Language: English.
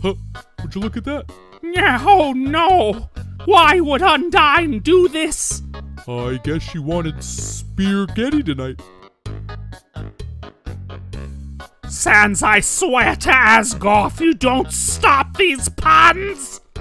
Huh, would you look at that? Oh no! Why would Undyne do this? I guess she wanted spaghetti tonight. Sans, I swear to Asgoth, you don't stop these puns!